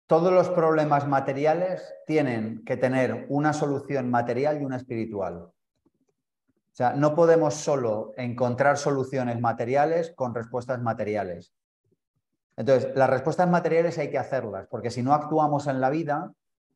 todos los problemas materiales tienen que tener una solución material y una espiritual. O sea, no podemos solo encontrar soluciones materiales con respuestas materiales. Entonces, las respuestas materiales hay que hacerlas, porque si no actuamos en la vida,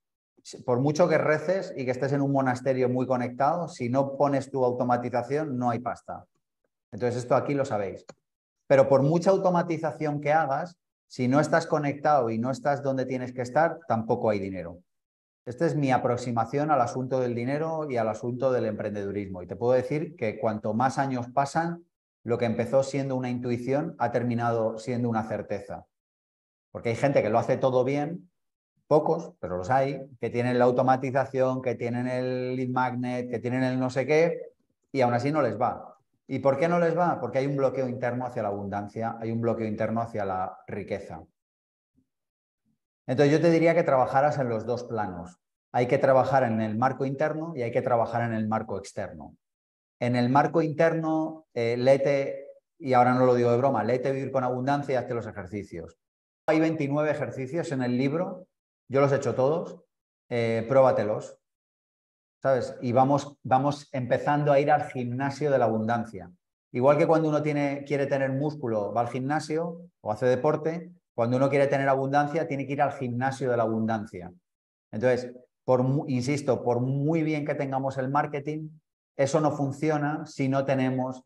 por mucho que reces y que estés en un monasterio muy conectado, si no pones tu automatización, no hay pasta. Entonces, esto aquí lo sabéis. Pero por mucha automatización que hagas, si no estás conectado y no estás donde tienes que estar, tampoco hay dinero. Esta es mi aproximación al asunto del dinero y al asunto del emprendedurismo. Y te puedo decir que cuanto más años pasan, lo que empezó siendo una intuición ha terminado siendo una certeza. Porque hay gente que lo hace todo bien, pocos, pero los hay, que tienen la automatización, que tienen el lead magnet, que tienen el no sé qué, y aún así no les va. ¿Y por qué no les va? Porque hay un bloqueo interno hacia la abundancia, hay un bloqueo interno hacia la riqueza. Entonces yo te diría que trabajaras en los dos planos. Hay que trabajar en el marco interno y hay que trabajar en el marco externo. En el marco interno, léete, y ahora no lo digo de broma, léete Vivir con Abundancia y hazte los ejercicios. Hay 29 ejercicios en el libro, yo los he hecho todos, pruébatelos, ¿sabes? Y vamos empezando a ir al gimnasio de la abundancia. Igual que cuando uno quiere tener músculo, va al gimnasio o hace deporte, cuando uno quiere tener abundancia, tiene que ir al gimnasio de la abundancia. Entonces, insisto, por muy bien que tengamos el marketing, eso no funciona si no tenemos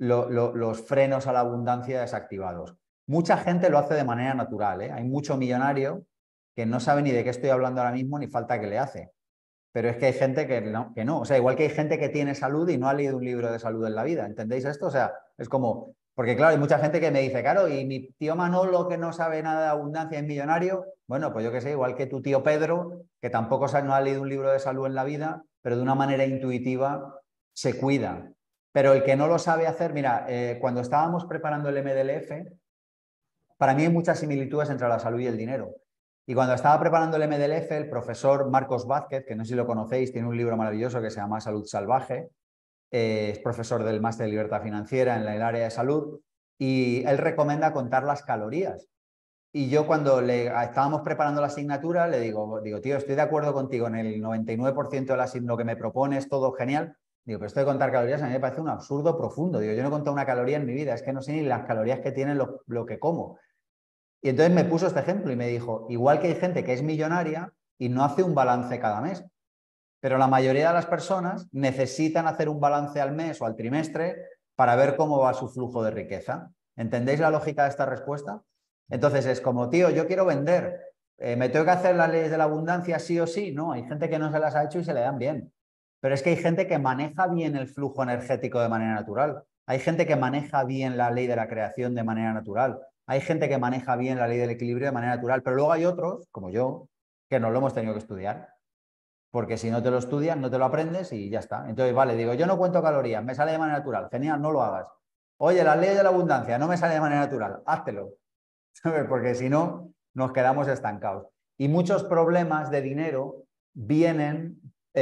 los frenos a la abundancia desactivados. Mucha gente lo hace de manera natural, ¿eh? Hay mucho millonario que no sabe ni de qué estoy hablando ahora mismo ni falta que le hace. Pero es que hay gente que no. O sea, igual que hay gente que tiene salud y no ha leído un libro de salud en la vida. ¿Entendéis esto? O sea, es como... Porque claro, hay mucha gente que me dice, claro, y mi tío Manolo que no sabe nada de abundancia es millonario. Bueno, pues yo qué sé, igual que tu tío Pedro, que tampoco no ha leído un libro de salud en la vida, pero de una manera intuitiva se cuida. Pero el que no lo sabe hacer, mira, cuando estábamos preparando el MDLF, para mí hay muchas similitudes entre la salud y el dinero. Y cuando estaba preparando el MDLF, el profesor Marcos Vázquez, que no sé si lo conocéis, tiene un libro maravilloso que se llama Salud Salvaje, es profesor del Máster de Libertad Financiera en el área de salud, y él recomienda contar las calorías. Y yo cuando estábamos preparando la asignatura, le digo, tío, estoy de acuerdo contigo en el 99% de lo que me propones, todo genial. Digo, pero esto de contar calorías a mí me parece un absurdo profundo. Digo, yo no he contado una caloría en mi vida, es que no sé ni las calorías que tiene lo que como. Y entonces me puso este ejemplo y me dijo, igual que hay gente que es millonaria y no hace un balance cada mes, pero la mayoría de las personas necesitan hacer un balance al mes o al trimestre para ver cómo va su flujo de riqueza. ¿Entendéis la lógica de esta respuesta? Entonces es como, tío, yo quiero vender, ¿me tengo que hacer las leyes de la abundancia sí o sí? No, hay gente que no se las ha hecho y se le dan bien. Pero es que hay gente que maneja bien el flujo energético de manera natural. Hay gente que maneja bien la ley de la creación de manera natural. Hay gente que maneja bien la ley del equilibrio de manera natural. Pero luego hay otros, como yo, que no lo hemos tenido que estudiar. Porque si no te lo estudias, no te lo aprendes y ya está. Entonces, vale, digo, yo no cuento calorías, me sale de manera natural. Genial, no lo hagas. Oye, las leyes de la abundancia, no me sale de manera natural. Háztelo. Porque si no, nos quedamos estancados. Y muchos problemas de dinero vienen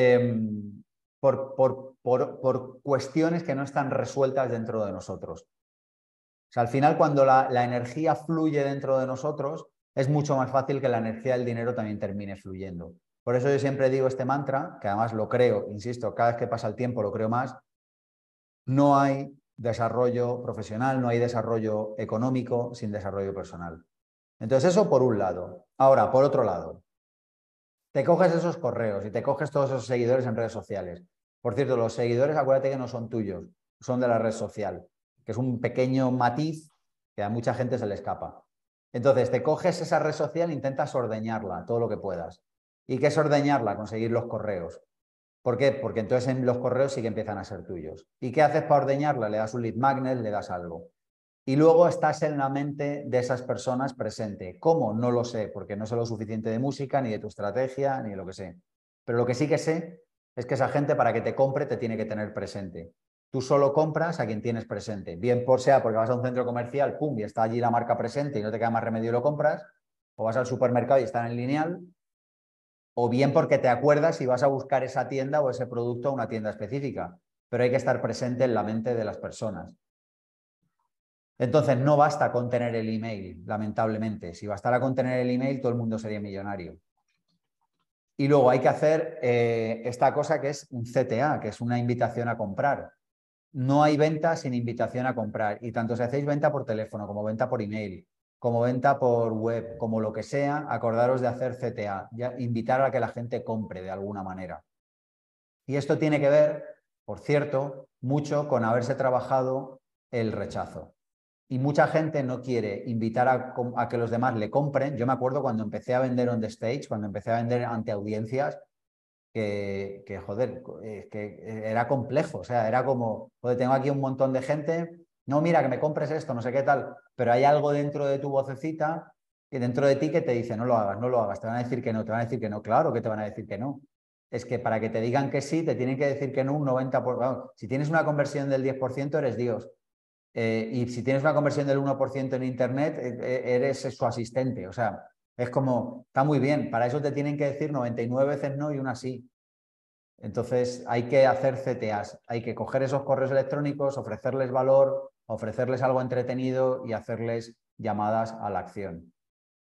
por cuestiones que no están resueltas dentro de nosotros. O sea, al final, cuando la energía fluye dentro de nosotros, es mucho más fácil que la energía del dinero también termine fluyendo. Por eso yo siempre digo este mantra, que además lo creo, insisto, cada vez que pasa el tiempo lo creo más, no hay desarrollo profesional, no hay desarrollo económico sin desarrollo personal. Entonces eso por un lado. Ahora, por otro lado, te coges esos correos y te coges todos esos seguidores en redes sociales. Por cierto, los seguidores, acuérdate que no son tuyos, son de la red social, que es un pequeño matiz que a mucha gente se le escapa. Entonces, te coges esa red social e intentas ordeñarla todo lo que puedas. ¿Y qué es ordeñarla? Conseguir los correos. ¿Por qué? Porque entonces en los correos sí que empiezan a ser tuyos. ¿Y qué haces para ordeñarla? Le das un lead magnet, le das algo. Y luego estás en la mente de esas personas presente. ¿Cómo? No lo sé, porque no sé lo suficiente de música, ni de tu estrategia, ni de lo que sé. Pero lo que sí que sé es que esa gente para que te compre te tiene que tener presente. Tú solo compras a quien tienes presente. Bien por sea porque vas a un centro comercial, pum, y está allí la marca presente y no te queda más remedio y lo compras. O vas al supermercado y está en el lineal. O bien porque te acuerdas y vas a buscar esa tienda o ese producto a una tienda específica. Pero hay que estar presente en la mente de las personas. Entonces, no basta con tener el email, lamentablemente. Si bastara con tener el email, todo el mundo sería millonario. Y luego hay que hacer esta cosa que es un CTA, que es una invitación a comprar. No hay venta sin invitación a comprar. Y tanto si hacéis venta por teléfono, como venta por email, como venta por web, como lo que sea, acordaros de hacer CTA, ya, invitar a que la gente compre de alguna manera. Y esto tiene que ver, por cierto, mucho con haberse trabajado el rechazo. Y mucha gente no quiere invitar a que los demás le compren. Yo me acuerdo cuando empecé a vender on the stage, cuando empecé a vender ante audiencias, joder, que era complejo. O sea, era como, joder, tengo aquí un montón de gente, no, mira, que me compres esto, no sé qué tal, pero hay algo dentro de tu vocecita, que dentro de ti que te dice, no lo hagas, no lo hagas, te van a decir que no, te van a decir que no, claro que te van a decir que no. Es que para que te digan que sí, te tienen que decir que no un 90%. Vamos, si tienes una conversión del 10%, eres Dios. Y si tienes una conversión del 1% en Internet, eres su asistente. O sea, es como, está muy bien, para eso te tienen que decir 99 veces no y una sí. Entonces hay que hacer CTAs, hay que coger esos correos electrónicos, ofrecerles valor, ofrecerles algo entretenido y hacerles llamadas a la acción.